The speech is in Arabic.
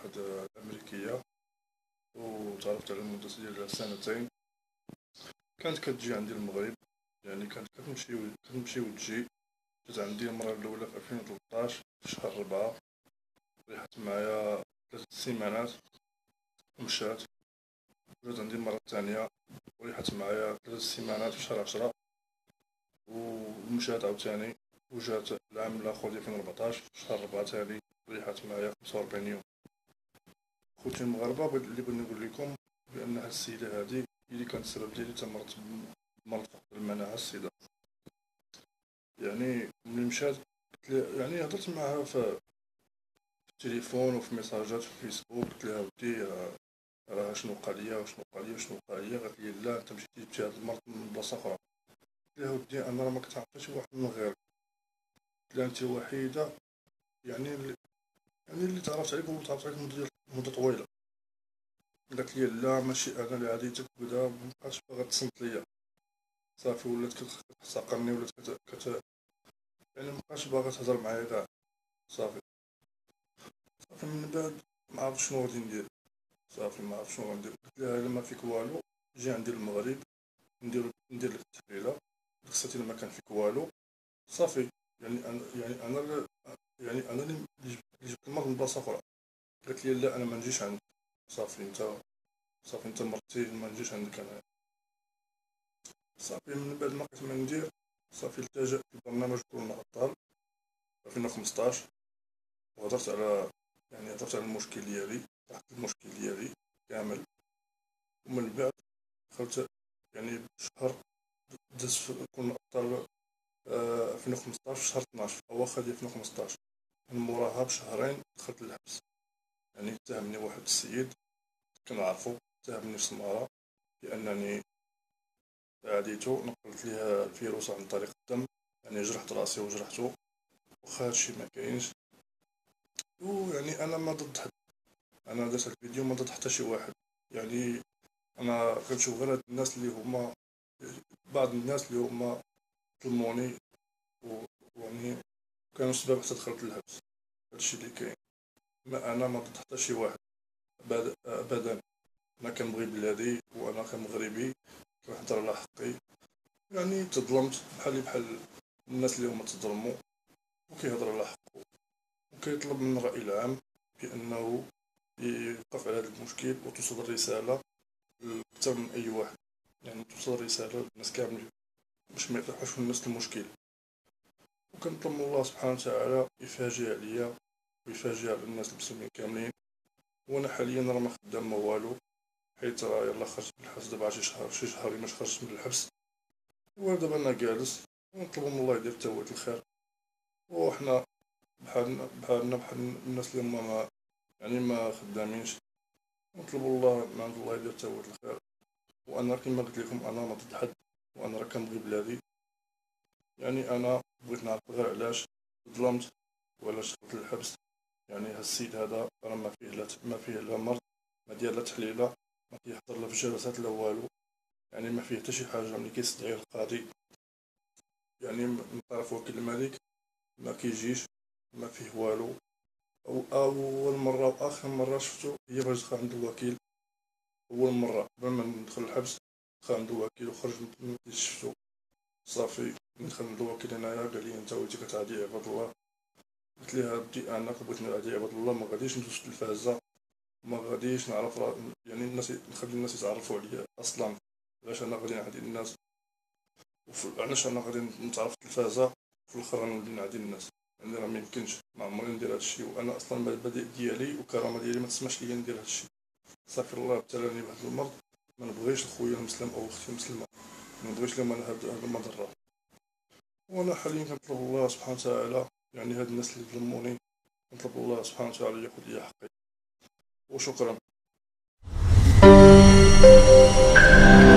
واحد الأمريكية، وتعرفت على لمدة ديال سنتين. كانت كتجي عندي المغرب، يعني كانت كتمشي وتجي. جات عندي المرة الأولى في 2013 في شهر 4، ريحت معايا 3 سيمانات ومشات. جات عندي المرة الثانية وريحت معايا 3 سيمانات في شهر 10 ومشات عاوتاني. وجات العام الآخر ديال 2014 في شهر 4 تاني ريحت معايا 45 يوم. خوتي المغاربة، اللي بغيت نقول لكم بأن هاد السيدة هادي هي اللي كانت السبب ديالي تمرضت بمرض فقد المناعة السيدة. يعني ملي مشات يعني هضرت معاها في التليفون وفي ميساجات في فيسبوك، قلت لها ودي راه شنو وقع ليا وشنو وقع ليا وشنو وقع ليا. قالت لي لا، انت مشيتي جبتي هاد المرض من بلاصه اخرى. قلت لها ودي انا راه ما كنت عارفه شي واحد من غيرك. قلت لها انت الوحيده اللي تعرفت عليك وتعرفت عليك مدة طويله. قالت لي لا ماشي انا اللي عاديتك وكذا، مبقاش باغا تصنت ليا. صافي ولات كتحتقرني، ولات يعني مبقاش باغا تهضر معايا كاع. صافي من بعد ما عرفت شنو غادي ندير. صافي ما عرفت شنو غندير. قلت لها الا ما فيك والو جي عندي المغرب ندير لك التحليله. دخلتي ما كان فيك والو. صافي يعني انا اللي جبت المرض من بلاصه اخرى. قالت لي لا انا ما نجيش عندك. صافي انت مرتي ما نجيش عندك انا. صافي من بعد ما لقيت ما ندير، صافي التجأت لبرنامج كورونا ابطال في 2015 وهضرت على المشكل ديالي، طرحت المشكل ديالي كامل. ومن بعد دخلت يعني بشهر دزت في كورونا ابطال 2015 شهر 12 اواخر ديال 2015. من موراها بشهرين دخلت للحبس. يعني اتهمني واحد السيد كنعرفو، اتهمني في سمارة بانني عاديتو نقلت ليها الفيروس عن طريق الدم. يعني جرحت راسي وجرحتو، واخا هادشي ما كاينش. ويعني انا ما ضد حد، انا درت الفيديو ما ضد حتى شي واحد. يعني انا كنشوف غير هاد الناس اللي هما بعض الناس اللي هما ظلموني، ويعني كانوا سبب حتى دخلت للحبس. هادشي اللي كاين. ما انا ما ضد حتى شي واحد ابدا. انا كنبغي بلادي وانا كمغربي كنهضر على حقي. يعني تظلمت بحال الناس اللي هما تظلموا، وكيهضر على حقه وكيطلب من الرأي العام بأنه يوقف على هذا المشكل وتوصل الرسالة أكثر من أي واحد. يعني توصل الرسالة للناس كاملين باش ما يطيحوش في نفس المشكل. وكنطلب من الله سبحانه وتعالى يفاجئ عليا ويفاجئ على الناس المسلمين كاملين. وانا حاليا راه ما خدام ما والو، حيت راه يلاه خرجت من الحبس دابا شي شهرين باش خرجت من الحبس. ودابا انا جالس ونطلب من الله يدير تاويل الخير. وحنا بحالنا بحال الناس اللي هما ما خدامينش، نطلب الله من عند الله يدير تاويل الخير. وانا كما قلت لكم انا ما ضد حد، وانا راه كنبغي بلادي. يعني انا بغيت نعرف غير علاش ظلمت وعلاش دخلت للحبس. يعني هاد السيد هذا راه ما فيه لا مرض، ما دير لا تحليله، ما كيحضر لا في الجلسات لا والو. يعني ما فيه حتى شي حاجه. ملي كيستدعي القاضي يعني من طرف وكيل الملك ما كيجيش، ما فيه والو. اول مره واخر مره شفتو هي فاش دخل عند الوكيل. اول مره قبل ما ندخل الحبس دخل عند الوكيل وخرج من شفتو. صافي من دخل عند الوكيل انايا قال لي انت وليتي كتعادي عباد الله. قلت ليه بدي انا بغيت نعادي عباد الله، ما غاديش ندوز في التلفازه، ما غاديش نعرف يعني الناس نخلي الناس يتعرفوا عليا اصلا. علاش انا غادي نعادي الناس؟ علاش انا غادي نتعرف في التلفازه في الاخر غنولي نعادي الناس؟ يعني راه ميمكنش، ما عمري ندير هادشي. وانا اصلا المبادئ ديالي والكرامه ديالي ما تسمحش ليا ندير هادشي. صافي الله ابتلاني بهذا المرض، ما نبغيش خويا المسلم او اختي المسلمه، ما نبغيش لهم انا هاد المضره. وانا حاليا كنطلب الله سبحانه وتعالى، يعني هاد الناس اللي ظلموني نطلب الله سبحانه وتعالى ياخذ لي حقي. وشكرا.